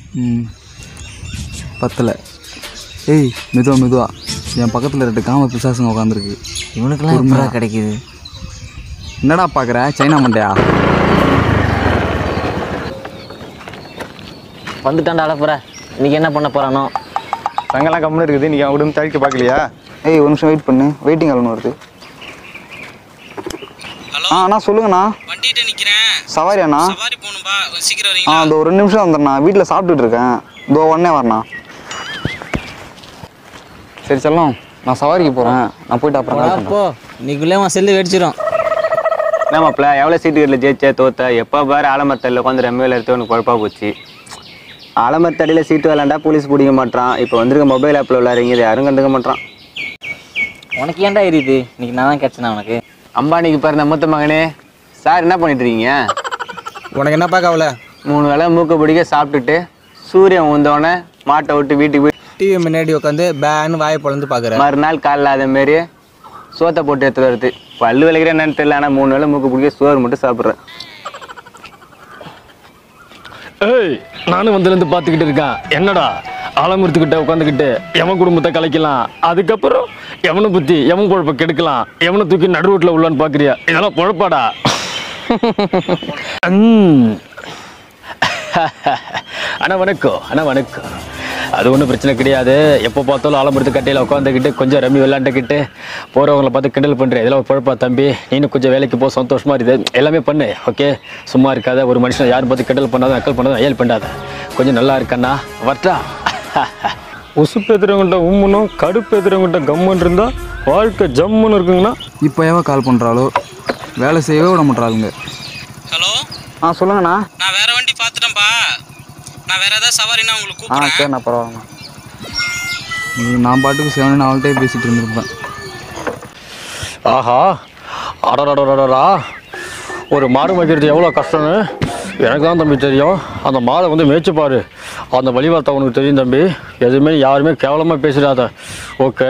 பத்தலை. ஏய் மெதுவா என் பக்கத்தில் 2 காம பிசாசுங்க உட்காந்துருக்கு. இவனுக்கெல்லாம் எப்படா கிடைக்குது? என்னடா பார்க்குற சைனா மண்டையா? வந்துட்டான்டா அழப்புற. இன்னைக்கு என்ன பண்ண போறானோ? சங்கெல்லாம் கம்முன்னு இருக்குது. நீங்கள் அவன் விடும் தழிக்க பார்க்கலையா? ஏய் 1 நிமிஷம் வெயிட் பண்ணு. வெயிட்டிங் ஆல்னு வருது. அண்ணா சொல்லுங்கண்ணா. வண்டிகிட்ட நிற்கிறேன். சவாரி அண்ணா. சவாரி போகணும்பா, சீக்கிரம் வரீங்களா? இதோ 2 நிமிஷம் வந்துடுண்ணா. வீட்டில் சாப்பிட்டுட்டு இருக்கேன். இதோ உடனே வரண்ணா. சரி செல்லம், நான் சவாரிக்கு போகிறேன். நான் போயிட்டு அப்புறம் அப்போ இன்னைக்குள்ளே அவன் செல்லு வெடிச்சிடும். என்ன மாப்பிள்ள, எவ்வளோ சீட்டு கட்டில் ஜெயிச்சே தோத்த? எப்போ பாரு ஆலமரத்தடியில் உட்காந்து ரெம்பையில் எடுத்து உனக்கு குழப்பா போச்சு. ஆலமரத்தடியில் சீட்டு விளாண்டா போலீஸ் பிடிக்க மாட்டான். இப்போ வந்துருக்க மொபைல் ஆப்பில் விளாட்றீங்க, இது யாரும் கண்டுக்க மாட்டான். உனக்கு ஏன்டா எரியுது? இன்னைக்கு நான் தான் கேட்சேனா உனக்கு? அம்பானிக்கு பிறந்த மூத்த மகனே. சார் என்ன பண்ணிட்டு இருக்கீங்க? உனக்கு என்னப்பா கவலை? 3 வேளை மூக்க பிடிக்க சாப்பிட்டுட்டு சூரியன் உந்தோடனே மாட்டை விட்டு வீட்டுக்கு போய் டிவி முன்னாடி உட்காந்து பேன்னு வாயை பொழந்து பார்க்குறேன். மறுநாள் காலைல அதே மாரி சோத்தை போட்டு எடுத்துட்டு வருது. பல்லு விளைக்கிற என்னன்னு தெரியல, ஆனால் 3 வேளை மூக்க பிடிக்க சோறு மட்டும் சாப்பிட்றேன். ஏய், நானும் வந்துலேருந்து பார்த்துக்கிட்டு இருக்கேன். என்னடா ஆலமரத்துக்கிட்ட உட்காந்துக்கிட்டு எவன் குடும்பத்தை கலைக்கலாம், அதுக்கப்புறம் எவனை பற்றி எவன் குழப்ப கெடுக்கலாம், எவனை தூக்கி நடு ரோட்டில் உள்ளான்னு பார்க்குறியா? இதெல்லாம் குழப்பாடா. அண்ணா வணக்கம். அது ஒன்றும் பிரச்சனை கிடையாது. எப்போ பார்த்தாலும் ஆலமரத்து கட்டையில் உட்காந்துக்கிட்டு கொஞ்சம் ரம்மி விளையாண்டுக்கிட்டு போகிறவங்களை பார்த்து கிண்டல் பண்ணுறேன். இதெல்லாம் குழப்பா தம்பி. நீனும் கொஞ்சம் வேலைக்கு போ, சந்தோஷமாக இருக்குது. எல்லாமே பண்ணு, ஓகே? சும்மா இருக்காத. ஒரு மனுஷனை யாரும் பார்த்து கிண்டல் பண்ணாத, நக்கல் பண்ணாத, அயல் பண்ணாத. கொஞ்சம் நல்லா இருக்கண்ணா, வரட்டா? உசுப்பு எதிரவங்கிட்ட உம்முனும் கடுப்பு எதிரவங்கிட்ட கம்முன்னு இருந்தால் வாழ்க்கை ஜம்முன்னு இருக்குங்கண்ணா. இப்போ எவன் கால் பண்ணுறாளோ? வேலை செய்யவே விட மாட்டாளுங்க. ஹலோ, சொல்லுங்கண்ணா. நான் வேற வண்டி பார்த்துட்டேன்ப்பா. நான் வேற ஏதாவது சவாரினா உங்களுக்கு கூப்பிடுறேன். சரிண்ணா, பரவாயில்லண்ணா. நான் பாட்டுக்கு சேவனு அவள்கிட்டே பேசிகிட்டு இருந்திருப்பேன். ஆஹா, அடடா, ஒரு மாடு மேய்க்கிறது எவ்வளோ கஷ்டம்னு எனக்கு தான் தம்பி தெரியும். அந்த மாடை வந்து மேய்ச்சி பாரு, அந்த வழிவார்த்தை உனக்கு தெரியும் தம்பி. எதுவுமே யாருமே கேவலமாக பேசிடாத, ஓகே?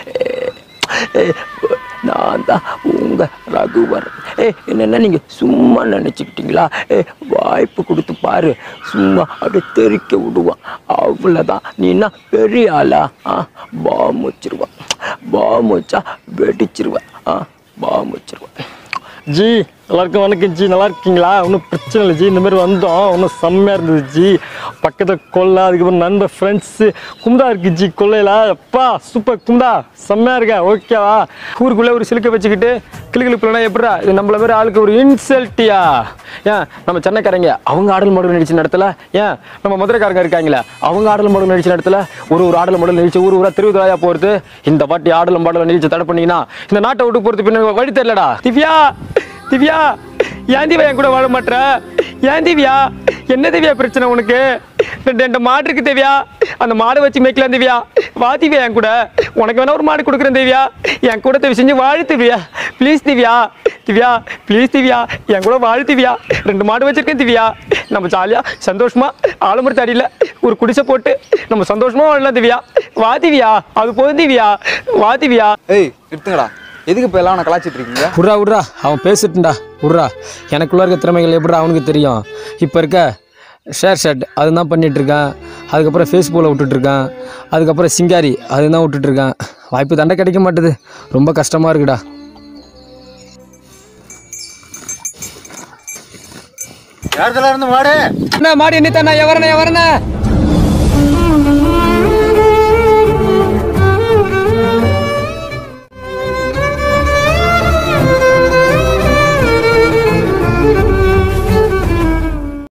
நான் தான் உங்கள் ரகுவர். என்னென்ன நீங்கள் சும்மா நினச்சிக்கிட்டீங்களா? வாய்ப்பு கொடுத்து பாரு, சும்மா அப்படியே தெறிக்க விடுவான், அவ்வளோதான். நீ என்ன பெரிய ஆளா? பாம் வச்சிருவான், பாம் வச்சா வெடிச்சிருவேன், பாம் வச்சிருவேன். ஜி எல்லாருக்கும் வணக்கம் ஜி, நல்லா இருக்கீங்களா? ஒன்றும் பிரச்சனை இல்லை ஜி. இந்த மாதிரி வந்தோம், ஒன்றும் செம்மையாக இருந்தது ஜி. பக்கத்தில் கொள்ளை, அதுக்கப்புறம் நண்பர் ஃப்ரெண்ட்ஸு கும்தா இருக்குது ஜி. கொள்ளையில் அப்பா சூப்பர் கும்தா, செம்மையாக இருக்கா, ஓகேவா? ஊருக்குள்ளே ஒரு சிலுக்க வச்சுக்கிட்டு கிளுக்கிழப்புலனா எப்படா இது நம்மள மாதிரி ஆளுக்கு ஒரு இன்சல்ட்டியா? ஏன் நம்ம சென்னைக்காரங்க அவங்க ஆடல் மாடல் நடிச்சு நடத்தல? ஏன் நம்ம மதுரைக்காரங்க இருக்காங்களே அவங்க ஆடல் மாடல் நடிச்சு நடத்தல? ஒரு ஆடல் மாடல் நிகழ்ச்சி ஊராக திருவிழாயா போகிறது. இந்த பாட்டி ஆடல் மாடல் நிகழ்ச்சி தடை பண்ணிங்கன்னா இந்த நாட்டை விட்டு போகிறது பின்ன வழி தெரியலடா. திவ்யா ஏன் திவ்யா என் கூட வாழ மாட்டேற? ஏன் திவ்யா? என்ன திவ்யா பிரச்சனை உனக்கு? 2 மாடு இருக்கு திவ்யா, அந்த மாடை வச்சு மேய்க்கலாம் திவ்யா. வா திவ்யா என் கூட, உனக்கு வேணா ஒரு மாடு கொடுக்குறேன் திவ்யா. என் கூட தவி செஞ்சு வாழு திவ்யா, ப்ளீஸ் திவ்யா. ப்ளீஸ் திவ்யா, என் கூட வாழு திவ்யா. 2 மாடு வச்சிருக்கேன் திவ்யா. நம்ம ஜாலியாக சந்தோஷமாக ஆலமரத்து அடியில் ஒரு குடிசை போட்டு நம்ம சந்தோஷமாக வாழலாம் திவ்யா. வா திவ்யா, அது போதும் திவ்யா, வா திவ்யா. ஏய் நிறுத்துங்கடா, எதுக்கு இப்போ எல்லாம் அவனை கலாச்சிட்டு இருக்கீங்க? விட்றா அவன் பேசிட்டுண்டா, விட்றா. எனக்குள்ளே இருக்க திறமைகள் எப்படா அவனுக்கு தெரியும்? இப்போ இருக்க ஷேர் அதுதான் பண்ணிகிட்ருக்கான். அதுக்கப்புறம் ஃபேஸ்புக்கில் விட்டுட்ருக்கான். அதுக்கப்புறம் சிங்காரி அதுதான் விட்டுட்ருக்கான். வாய்ப்பு தண்டை கிடைக்க மாட்டுது, ரொம்ப கஷ்டமாக இருக்குடா. யாரத்துல இருந்து மாடு? என்ன மாடு என்ன தானே? எவரண்ணே